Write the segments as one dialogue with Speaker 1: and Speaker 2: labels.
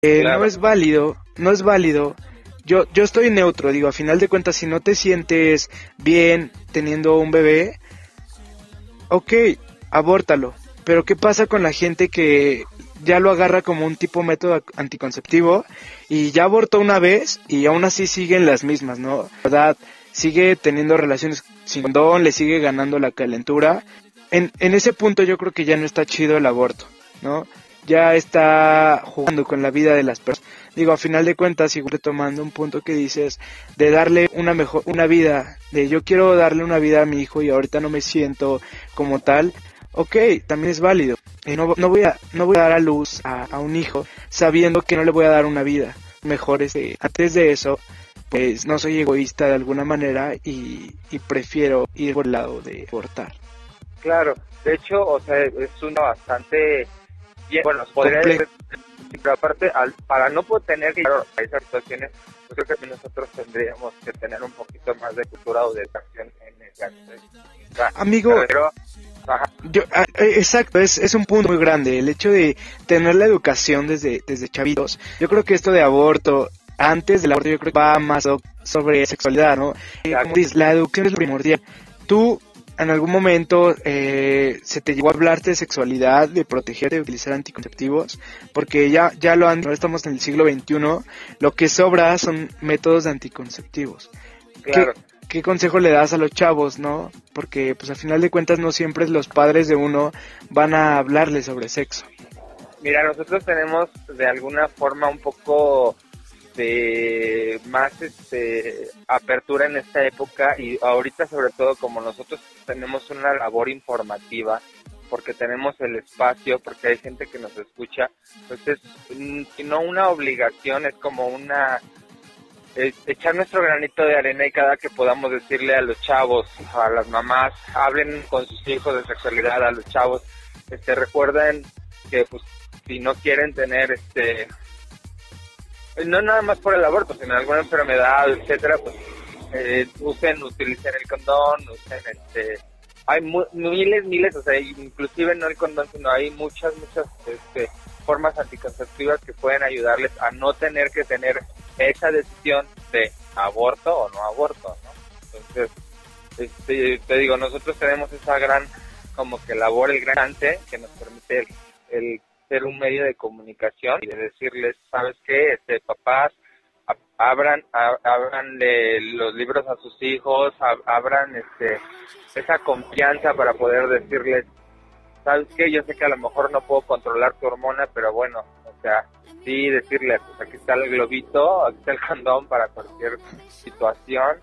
Speaker 1: No
Speaker 2: Claro.
Speaker 1: es válido, no es válido. Yo estoy neutro, digo, a final de cuentas, si no te sientes bien teniendo un bebé, ok, abórtalo. Pero ¿qué pasa con la gente que ya lo agarra como un tipo método anticonceptivo y ya abortó una vez y aún así siguen las mismas, ¿no? ¿Verdad? Sigue teniendo relaciones sin condón, le sigue ganando la calentura. En ese punto yo creo que ya no está chido el aborto, ¿no? Ya está jugando con la vida de las personas. Digo, a final de cuentas, sigo retomando un punto que dices de darle una vida, de yo quiero darle una vida a mi hijo y ahorita no me siento como tal. Ok, también es válido. No voy a dar a luz a un hijo sabiendo que no le voy a dar una vida. Mejor antes de eso, pues no soy egoísta de alguna manera y prefiero ir por el lado de abortar.
Speaker 2: Claro, de hecho, o sea, es una bastante bien, bueno, podría
Speaker 1: Complejo.
Speaker 2: decir, pero aparte, para no poder tener que llegar a esas situaciones, pues creo que nosotros tendríamos que tener un poquito más de cultura o de educación en ese aspecto. O sea,
Speaker 1: Amigo,
Speaker 2: ajá,
Speaker 1: exacto, es un punto muy grande, el hecho de tener la educación desde chavitos. Yo creo que esto de aborto, antes del aborto, yo creo que va más sobre sexualidad, ¿no? Como dices, la educación es lo primordial. Tú, en algún momento, se te llegó a hablarte de sexualidad, de proteger, de utilizar anticonceptivos, porque ya lo han, ahora estamos en el siglo XXI, lo que sobra son métodos de anticonceptivos.
Speaker 2: claro.
Speaker 1: ¿Qué consejo le das a los chavos, no? Porque, pues, al final de cuentas, no siempre los padres de uno van a hablarles sobre sexo.
Speaker 2: Mira, nosotros tenemos de alguna forma un poco de más apertura en esta época y ahorita sobre todo como nosotros tenemos una labor informativa porque tenemos el espacio, porque hay gente que nos escucha, pues es si no una obligación, es como una echar nuestro granito de arena y cada que podamos decirle a los chavos, a las mamás, hablen con sus hijos de sexualidad, a los chavos, recuerden que pues si no quieren tener no nada más por el aborto, sino alguna enfermedad, etcétera, pues utilicen el condón, hay miles, o sea, inclusive no el condón, sino hay muchas formas anticonceptivas que pueden ayudarles a no tener que tener esa decisión de aborto o no aborto, ¿no? Entonces, te digo, nosotros tenemos esa gran, como que labor, el gran chance que nos permite el ser un medio de comunicación y de decirles, ¿sabes qué? Papás, abranle los libros a sus hijos, abran esa confianza para poder decirles, ¿sabes qué? Yo sé que a lo mejor no puedo controlar tu hormona, pero bueno, o sea, sí decirle, pues aquí está el globito, aquí está el condón para cualquier situación.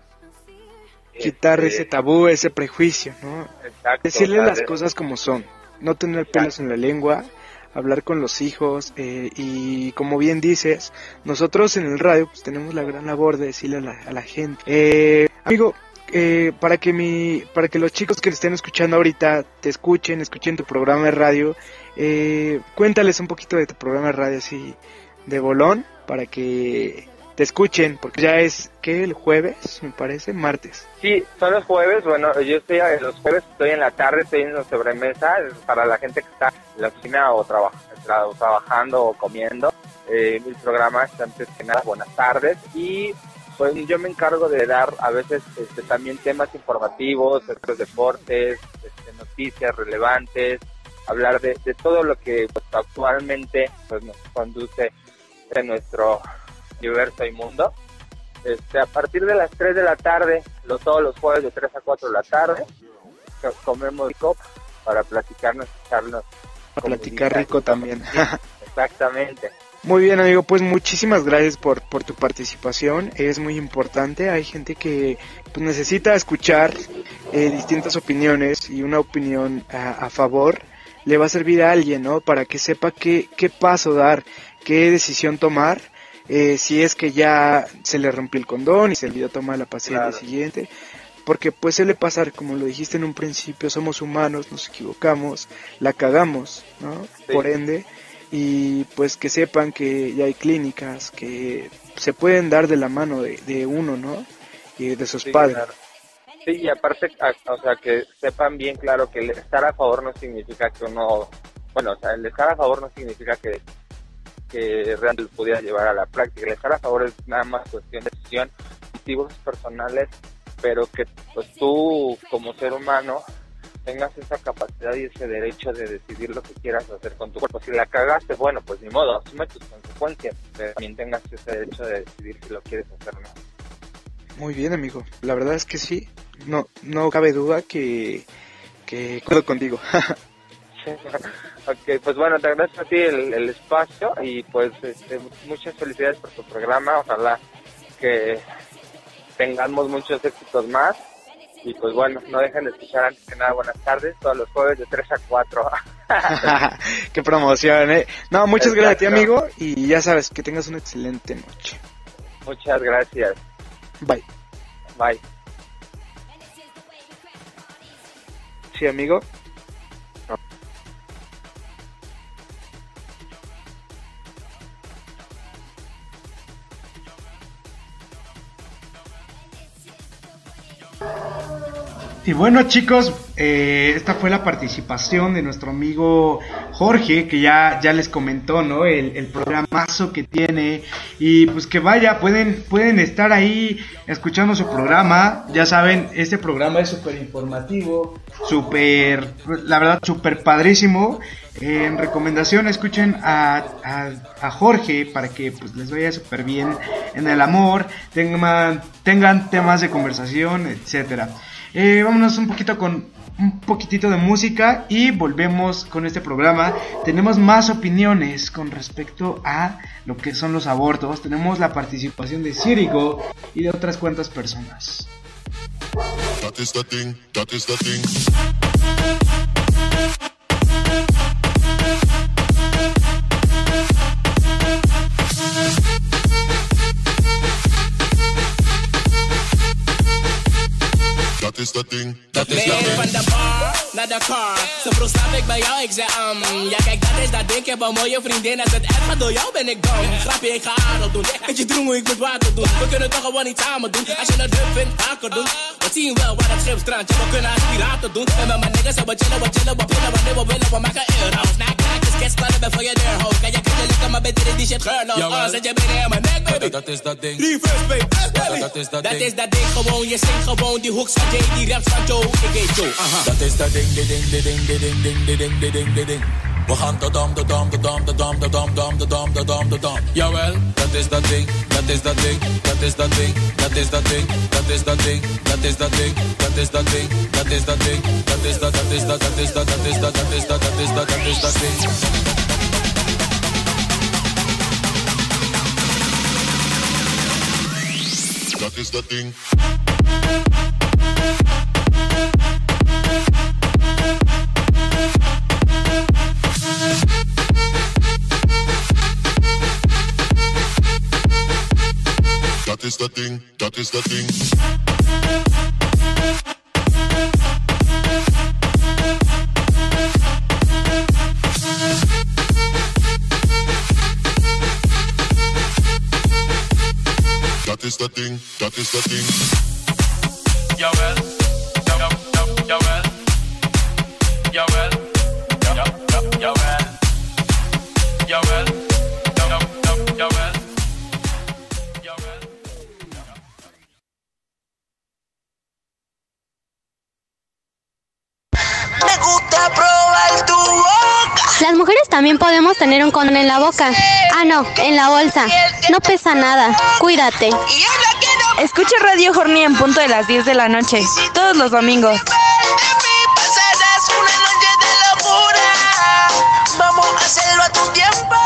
Speaker 1: Quitar ese tabú, ese prejuicio, ¿no?
Speaker 2: Exacto.
Speaker 1: Decirle
Speaker 2: O sea,
Speaker 1: las cosas como son, no tener pelos en la lengua, hablar con los hijos y como bien dices, nosotros en el radio pues tenemos la gran labor de decirle a la gente. Amigo, para que los chicos que te estén escuchando ahorita te escuchen tu programa de radio, cuéntales un poquito de tu programa de radio así de bolón para que te escuchen, porque ya es que el jueves, me parece, martes.
Speaker 2: Sí, son los jueves, bueno, yo los jueves estoy en la tarde, estoy en la sobremesa, para la gente que está en la oficina o trabajando o comiendo, mi programa es antes que nada buenas tardes y pues yo me encargo de dar a veces también temas informativos, de los deportes, noticias relevantes, hablar de todo lo que pues, actualmente pues nos conduce en nuestro universo y mundo. A partir de las 3 de la tarde, todos los jueves de 3 a 4 de la tarde, comemos rico para platicarnos, echarnos.
Speaker 1: Para platicar rico también.
Speaker 2: Sí, exactamente.
Speaker 1: Muy bien, amigo, pues muchísimas gracias por tu participación, es muy importante, hay gente que pues, necesita escuchar distintas opiniones y una opinión a favor le va a servir a alguien, ¿no? Para que sepa qué paso dar, qué decisión tomar. Si es que ya se le rompió el condón y se olvidó tomar la pastilla al día siguiente, porque pues suele pasar, como lo dijiste en un principio, somos humanos, nos equivocamos, la cagamos, ¿no? Sí. Por ende, y pues que sepan que ya hay clínicas que se pueden dar de la mano de uno, ¿no? Y de sus padres.
Speaker 2: Claro. Sí, y aparte, o sea, que sepan bien claro que el estar a favor no significa que uno, bueno, o sea, el estar a favor no significa que que realmente pudiera llevar a la práctica. El estar a favor es nada más cuestión de decisión, motivos personales, pero que pues tú como ser humano tengas esa capacidad y ese derecho de decidir lo que quieras hacer con tu cuerpo. Si la cagaste, bueno, pues ni modo, asume tus consecuencias, pero también tengas ese derecho de decidir si lo quieres hacer o no.
Speaker 1: Muy bien, amigo, la verdad es que sí, no cabe duda que acuerdo contigo.
Speaker 2: Ok, pues bueno, te agradezco a ti el espacio y pues muchas felicidades por tu programa, ojalá que tengamos muchos éxitos más y pues bueno, no dejen de escuchar antes que nada Buenas Tardes, todos los jueves de 3 a 4.
Speaker 1: Qué promoción, No, muchas
Speaker 2: Exacto.
Speaker 1: gracias a ti, amigo, y ya sabes, que tengas una excelente noche.
Speaker 2: Muchas gracias.
Speaker 1: Bye.
Speaker 2: Bye.
Speaker 1: Sí, amigo.
Speaker 3: Y bueno, chicos, esta fue la participación de nuestro amigo Jorge, que ya les comentó, ¿no? El programazo que tiene. Y pues que vaya, pueden estar ahí escuchando su programa. Ya saben, este programa es súper informativo, la verdad, súper padrísimo. En recomendación, escuchen a Jorge para que pues les vaya súper bien en el amor, tengan temas de conversación, etcétera. Vámonos un poquitito de música y volvemos con este programa. Tenemos más opiniones con respecto a lo que son los abortos. Tenemos la participación de Círico y de otras cuantas personas.
Speaker 4: That is the thing, that is the thing. Dat is de thing, dat is de
Speaker 5: Nee, van de bar naar de car. Ze vroeg snap ik bij jou, ik zei ja kijk dat is dat ding, ik heb een mooie vriendin. Als het echt gaat door jou ben ik dom. Grapje, ik ga aardig doen. Weet je droom hoe ik moet water doen. We kunnen toch gewoon iets samen doen. Als je het leuk vindt, vaker doen. We zien wel waar het schip strandt. We kunnen als piraten doen. En met mijn niggas, we chillen, we pillen, wanneer we willen, we maken euro's. Snack, dus kerst klaar, ben voor je deur hoog. Kan je lekker, maar beter in die shit geurloos. Zet je binnen in mijn nek, baby.
Speaker 4: Dat is dat ding.
Speaker 5: Reverse, baby. Dat is dat ding, gewoon. Je zingt gewoon die hooks van Jay, die raps van Joe. Ik heet Joe,
Speaker 4: Dat is dat ding, de ding, de ding, de ding, de ding, de ding, de ding. We gaan de dam, de dam, de dam, de dam, de dam, de dam, de dam, de dam. Jawel, dat is dat ding, dat is dat ding, dat is dat ding, dat is dat ding, dat is dat ding, dat is dat ding, dat is dat ding, dat is dat ding, dat is dat is dat, dat is dat, dat is dat, dat is dat, dat is dat, dat is dat ding. Dat is dat ding. Dat is dat ding, dat is dat ding. Dat is dat ding, dat is dat ding. Jawel, jawel, jawel, jawel, jawel, jawel.
Speaker 6: Me gusta probar tu boca.
Speaker 7: Las mujeres también podemos tener un condón en la boca. Ah, no, en la bolsa. No pesa nada. Cuídate.
Speaker 6: Y yo la quiero.
Speaker 8: Escucha Radio Horny en punto de las 10 de la noche, todos los domingos.
Speaker 6: De mí pasarás una noche de locura. Vamos a hacerlo a tu tiempo.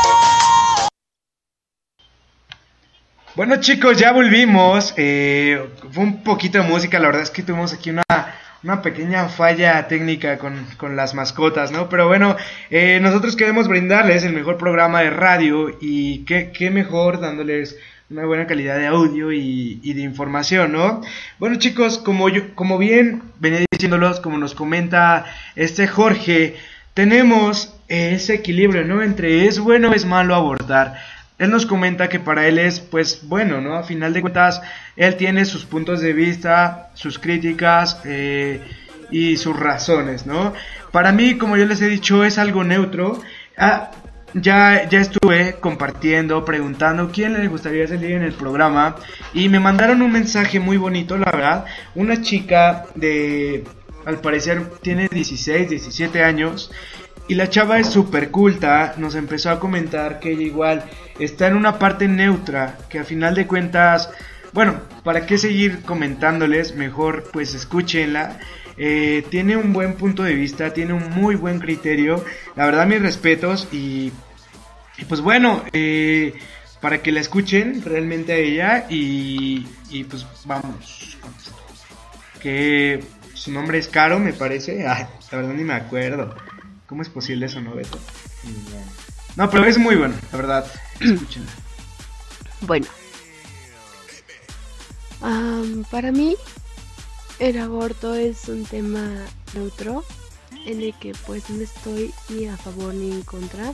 Speaker 3: Bueno, chicos, ya volvimos. Fue un poquito de música. La verdad es que tuvimos aquí una pequeña falla técnica con las mascotas, ¿no? Pero bueno, nosotros queremos brindarles el mejor programa de radio. Y qué mejor dándoles una buena calidad de audio y de información, ¿no? Bueno, chicos, como bien venía diciéndolos, como nos comenta Jorge, tenemos ese equilibrio, ¿no? Entre es bueno o es malo abortar. Él nos comenta que para él es, pues, bueno, ¿no? A final de cuentas, él tiene sus puntos de vista, sus críticas y sus razones, ¿no? Para mí, como yo les he dicho, es algo neutro. ya estuve compartiendo, preguntando quién le gustaría salir en el programa y me mandaron un mensaje muy bonito, la verdad. Una chica de, al parecer tiene 16, 17 años y la chava es súper culta. Nos empezó a comentar que ella igual está en una parte neutra, que a final de cuentas, bueno, ¿para qué seguir comentándoles? Mejor pues escúchenla. Tiene un buen punto de vista, tiene un muy buen criterio, la verdad mis respetos y pues bueno, para que la escuchen realmente a ella y pues vamos con esto. Que su nombre es Caro, me parece. Ay, la verdad ni me acuerdo. ¿Cómo es posible eso, no, Beto? No, pero es muy bueno, la verdad. Escúchenla.
Speaker 9: Bueno, para mí el aborto es un tema neutro en el que pues no estoy ni a favor ni en contra.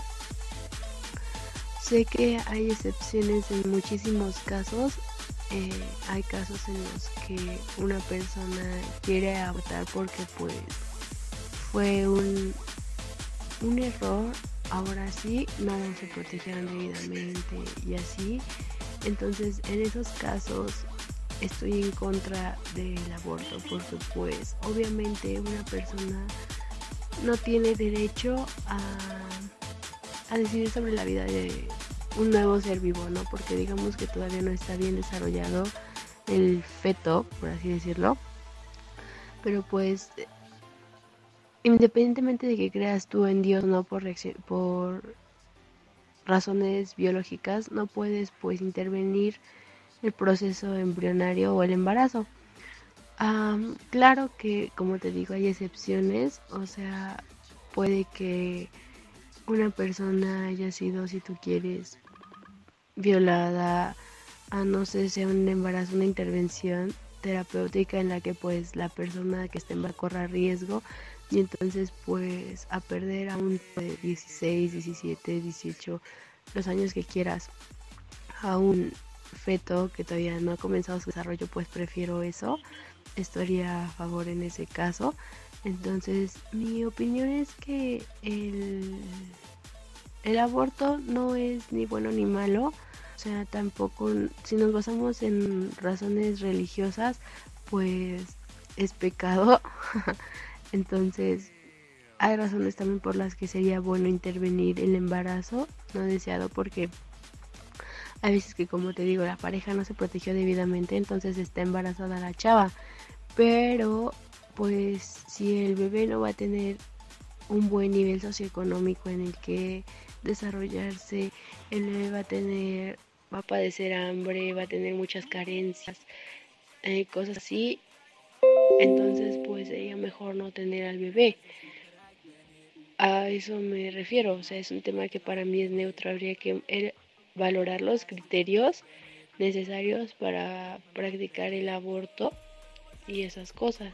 Speaker 9: Sé que hay excepciones en muchísimos casos. Hay casos en los que una persona quiere abortar porque pues fue un error, ahora sí no se protegieron debidamente y así. Entonces en esos casos estoy en contra del aborto porque pues obviamente una persona no tiene derecho a decidir sobre la vida de un nuevo ser vivo, ¿no? Porque digamos que todavía no está bien desarrollado el feto, por así decirlo. Pero pues independientemente de que creas tú en Dios, no por razones biológicas, no puedes pues intervenir el proceso embrionario o el embarazo. Claro que, como te digo, hay excepciones, o sea, puede que una persona haya sido, si tú quieres, violada, no sé, sea un embarazo, una intervención terapéutica en la que pues la persona que esté embarazada corra riesgo y entonces pues a perder a un de 16, 17, 18, los años que quieras, a un feto que todavía no ha comenzado su desarrollo, pues prefiero eso, estaría a favor en ese caso. Entonces mi opinión es que el aborto no es ni bueno ni malo, o sea, tampoco, si nos basamos en razones religiosas, pues es pecado. Entonces hay razones también por las que sería bueno intervenir el embarazo no deseado, porque hay veces que, como te digo, la pareja no se protegió debidamente, entonces está embarazada la chava, pero pues si el bebé no va a tener un buen nivel socioeconómico en el que desarrollarse, el bebé va a padecer hambre, va a tener muchas carencias, cosas así, entonces pues sería mejor no tener al bebé. A eso me refiero, o sea, es un tema que para mí es neutro, habría que valorar los criterios necesarios para practicar el aborto y esas cosas.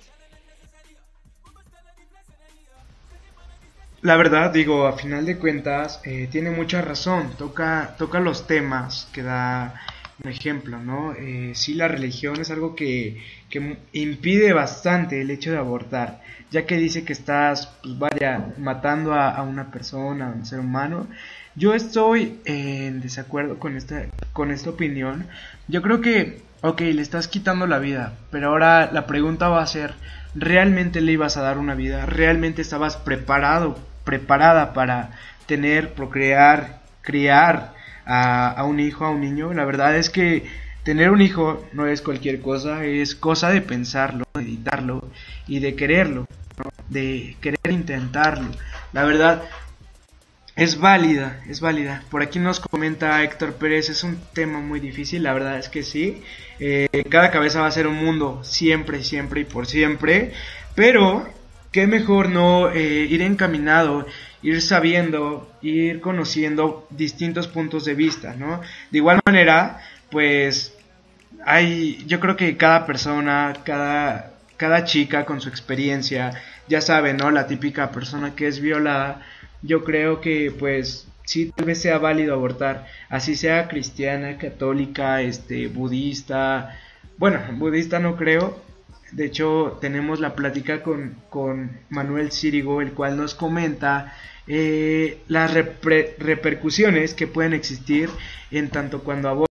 Speaker 3: La verdad, digo, a final de cuentas, tiene mucha razón, toca los temas que da un ejemplo, ¿no? Sí, la religión es algo que impide bastante el hecho de abortar, ya que dice que estás, pues vaya, matando a una persona, a un ser humano. Yo estoy en desacuerdo con esta opinión. Yo creo que, ok, le estás quitando la vida, pero ahora la pregunta va a ser, ¿realmente le ibas a dar una vida? ¿Realmente estabas preparada para tener, procrear, criar a un hijo, a un niño? La verdad es que tener un hijo no es cualquier cosa, es cosa de pensarlo, de meditarlo y de quererlo, ¿no? De querer intentarlo. La verdad es válida. Por aquí nos comenta Héctor Pérez, es un tema muy difícil, la verdad es que sí. Cada cabeza va a ser un mundo, siempre y por siempre, pero qué mejor no ir encaminado, ir sabiendo, ir conociendo distintos puntos de vista, ¿no? De igual manera, pues yo creo que cada persona, cada chica con su experiencia, ya sabe, ¿no? La típica persona que es violada, yo creo que pues sí, tal vez sea válido abortar, así sea cristiana, católica, budista, bueno, budista no creo, De hecho, tenemos la plática con Manuel Círigo, el cual nos comenta las repercusiones que pueden existir en tanto cuando abortan